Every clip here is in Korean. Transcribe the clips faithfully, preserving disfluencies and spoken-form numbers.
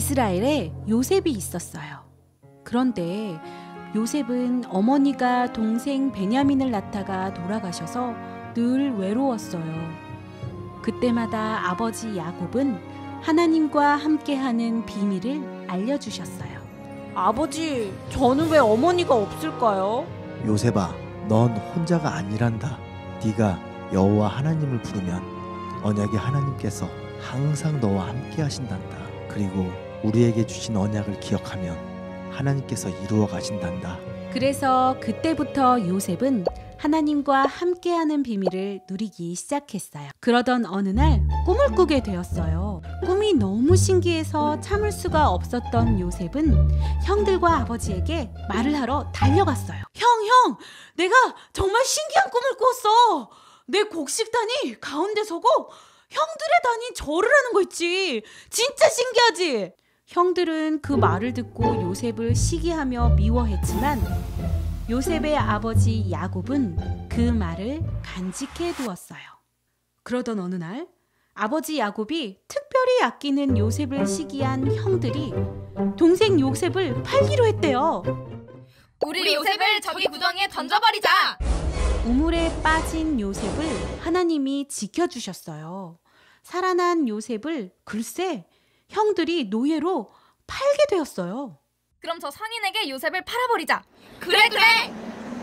이스라엘에 요셉이 있었어요. 그런데 요셉은 어머니가 동생 베냐민을 낳다가 돌아가셔서 늘 외로웠어요. 그때마다 아버지 야곱은 하나님과 함께하는 비밀을 알려주셨어요. 아버지, 저는 왜 어머니가 없을까요? 요셉아, 넌 혼자가 아니란다. 네가 여호와 하나님을 부르면 언약의 하나님께서 항상 너와 함께 하신단다. 그리고 우리에게 주신 언약을 기억하면 하나님께서 이루어 가신단다. 그래서 그때부터 요셉은 하나님과 함께하는 비밀을 누리기 시작했어요. 그러던 어느 날 꿈을 꾸게 되었어요. 꿈이 너무 신기해서 참을 수가 없었던 요셉은 형들과 아버지에게 말을 하러 달려갔어요. 형, 형! 내가 정말 신기한 꿈을 꾸었어! 내 곡식단이 가운데 서고 형들의 단이 절을 하는 거 있지! 진짜 신기하지? 형들은 그 말을 듣고 요셉을 시기하며 미워했지만 요셉의 아버지 야곱은 그 말을 간직해 두었어요. 그러던 어느 날 아버지 야곱이 특별히 아끼는 요셉을 시기한 형들이 동생 요셉을 팔기로 했대요. 우리 요셉을 저기 무덤에 던져버리자! 우물에 빠진 요셉을 하나님이 지켜주셨어요. 살아난 요셉을 글쎄 형들이 노예로 팔게 되었어요. 그럼 저 상인에게 요셉을 팔아버리자. 그래 그래!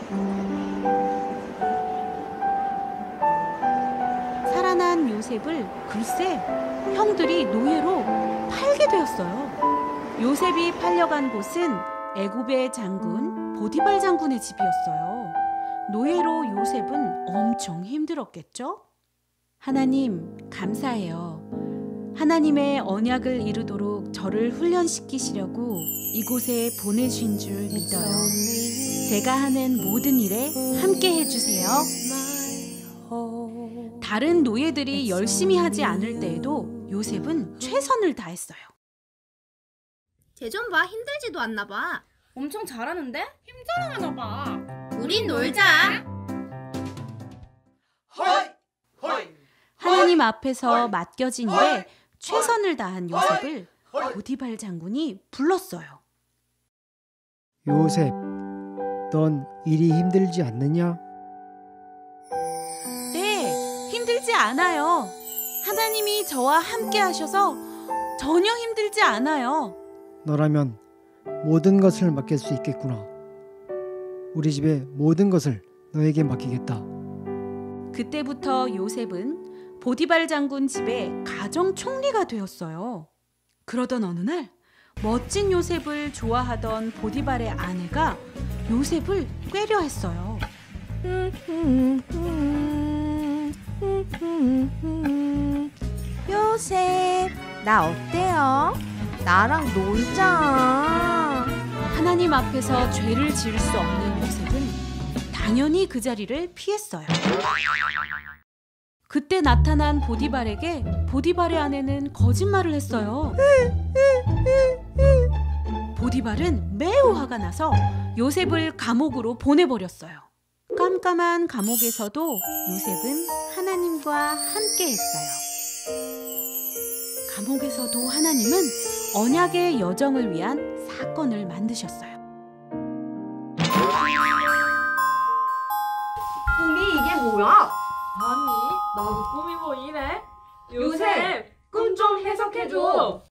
살아난 요셉을 글쎄 형들이 노예로 팔게 되었어요. 요셉이 팔려간 곳은 애굽의 장군 보디발 장군의 집이었어요. 노예로 요셉은 엄청 힘들었겠죠? 하나님 감사해요. 하나님의 언약을 이루도록 저를 훈련시키시려고 이곳에 보내신 줄 믿어요. 제가 하는 모든 일에 함께 해주세요. 다른 노예들이 열심히 하지 않을 때에도 요셉은 최선을 다했어요. 쟤 좀 봐, 힘들지도 않나 봐. 엄청 잘하는데? 힘자랑하나 봐. 우린 놀자. 허이! 허이! 하나님 앞에서 맡겨진 일에 최선을 다한 요셉을 보디발 장군이 불렀어요. 요셉, 넌 일이 힘들지 않느냐? 네, 힘들지 않아요. 하나님이 저와 함께 하셔서 전혀 힘들지 않아요. 너라면 모든 것을 맡길 수 있겠구나. 우리 집의 모든 것을 너에게 맡기겠다. 그때부터 요셉은 보디발 장군 집의 가정 총리가 되었어요. 그러던 어느 날 멋진 요셉을 좋아하던 보디발의 아내가 요셉을 꾀려 했어요. 요셉, 나 어때요? 나랑 놀자. 하나님 앞에서 죄를 지을 수 없는 요셉은 당연히 그 자리를 피했어요. 그때 나타난 보디발에게 보디발의 아내는 거짓말을 했어요. 보디발은 매우 화가 나서 요셉을 감옥으로 보내버렸어요. 깜깜한 감옥에서도 요셉은 하나님과 함께 했어요. 감옥에서도 하나님은 언약의 여정을 위한 사건을 만드셨어요. 꿈이 이게 뭐야? 아니, 나도 꿈이 뭐 이래? 요셉, 꿈 좀 해석해줘.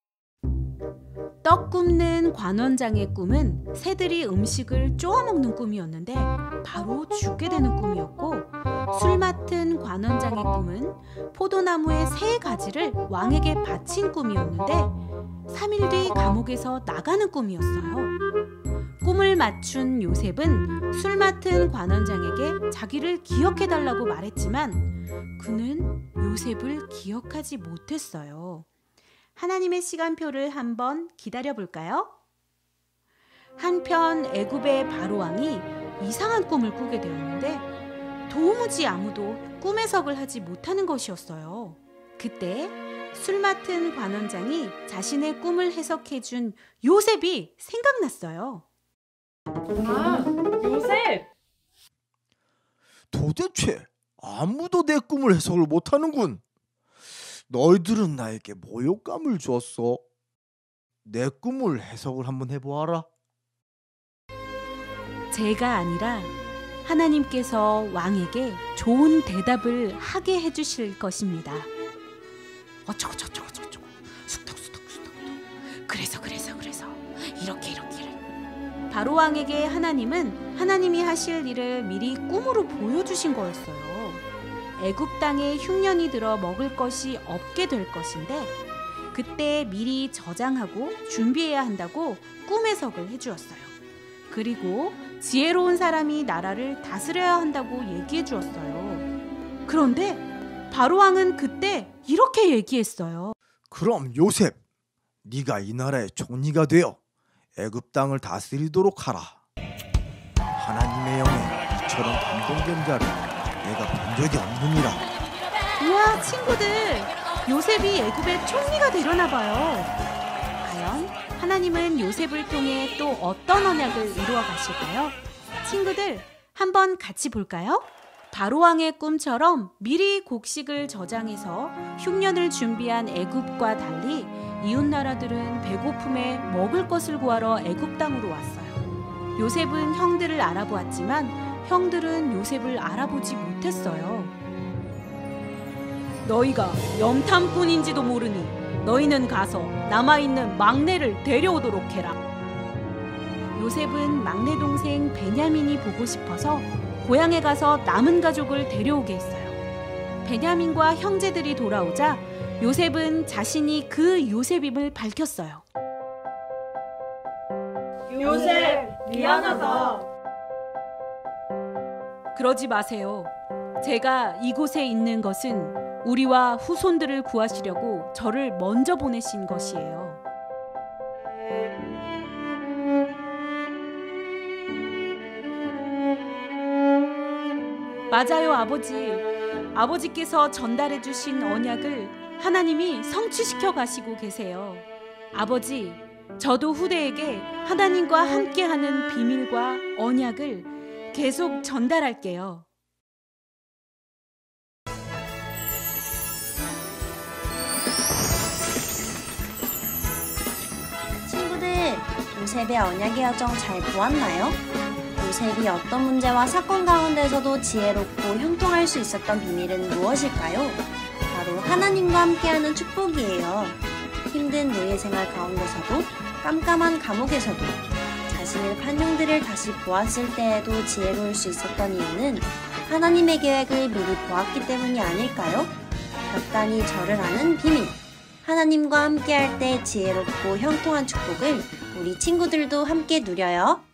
떡 굽는 관원장의 꿈은 새들이 음식을 쪼아먹는 꿈이었는데 바로 죽게 되는 꿈이었고, 술 맡은 관원장의 꿈은 포도나무의 세 가지를 왕에게 바친 꿈이었는데 삼 일 뒤 감옥에서 나가는 꿈이었어요. 꿈을 맞춘 요셉은 술 맡은 관원장에게 자기를 기억해달라고 말했지만 그는 요셉을 기억하지 못했어요. 하나님의 시간표를 한번 기다려볼까요? 한편 애굽의 바로왕이 이상한 꿈을 꾸게 되었는데 도무지 아무도 꿈 해석을 하지 못하는 것이었어요. 그때 술 맡은 관원장이 자신의 꿈을 해석해준 요셉이 생각났어요. 아, 요셉! 도대체 아무도 내 꿈을 해석을 못하는군. 너희들은 나에게 모욕감을 주었어. 내 꿈을 해석을 한번 해보아라. 제가 아니라 하나님께서 왕에게 좋은 대답을 하게 해주실 것입니다. 어쩌고 저쩌고 저쩌고 숙덕숙덕 숙덕 그래서 그래서 그래서 이렇게 이렇게 이렇게. 바로 왕에게 하나님은 하나님이 하실 일을 미리 꿈으로 보여주신 거였어요. 애굽 땅에 흉년이 들어 먹을 것이 없게 될 것인데 그때 미리 저장하고 준비해야 한다고 꿈 해석을 해주었어요. 그리고 지혜로운 사람이 나라를 다스려야 한다고 얘기해 주었어요. 그런데 바로 왕은 그때 이렇게 얘기했어요. 그럼 요셉, 네가 이 나라의 총리가 되어 애굽 땅을 다스리도록 하라. 하나님의 영에 이처럼 감동된 자를 내가 본 적이 없느니라. 우와, 친구들! 요셉이 애굽의 총리가 되려나 봐요. 과연 하나님은 요셉을 통해 또 어떤 언약을 이루어 가실까요? 친구들, 한번 같이 볼까요? 바로왕의 꿈처럼 미리 곡식을 저장해서 흉년을 준비한 애굽과 달리 이웃 나라들은 배고픔에 먹을 것을 구하러 애굽 땅으로 왔어요. 요셉은 형들을 알아보았지만 형들은 요셉을 알아보지 못했어요. 너희가 염탐꾼인지도 모르니 너희는 가서 남아있는 막내를 데려오도록 해라. 요셉은 막내 동생 베냐민이 보고 싶어서 고향에 가서 남은 가족을 데려오게 했어요. 베냐민과 형제들이 돌아오자 요셉은 자신이 그 요셉임을 밝혔어요. 요셉, 미안하다. 그러지 마세요. 제가 이곳에 있는 것은 우리와 후손들을 구하시려고 저를 먼저 보내신 것이에요. 맞아요, 아버지. 아버지께서 전달해 주신 언약을 하나님이 성취시켜 가시고 계세요. 아버지, 저도 후대에게 하나님과 함께하는 비밀과 언약을 계속 전달할게요. 친구들, 요셉의 언약의 여정 잘 보았나요? 요셉이 어떤 문제와 사건 가운데서도 지혜롭고 형통할 수 있었던 비밀은 무엇일까요? 바로 하나님과 함께하는 축복이에요. 힘든 노예 생활 가운데서도 깜깜한 감옥에서도 자신을 판 형들을 다시 보았을 때에도 지혜로울 수 있었던 이유는 하나님의 계획을 미리 보았기 때문이 아닐까요? 벽단이 저를 아는 비밀. 하나님과 함께할 때 지혜롭고 형통한 축복을 우리 친구들도 함께 누려요.